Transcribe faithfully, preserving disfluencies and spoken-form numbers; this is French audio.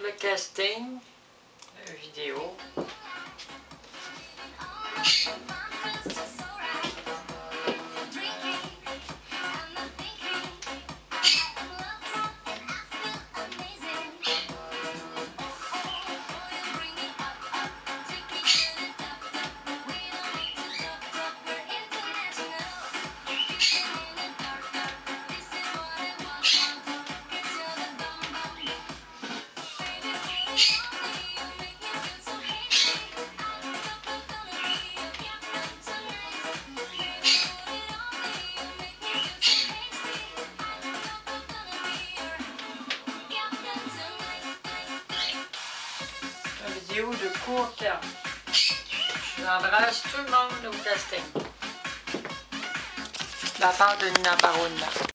le casting, la vidéo. Une vidéo de court terme. J'embrasse tout le monde au casting. De la part de Nina Barunda.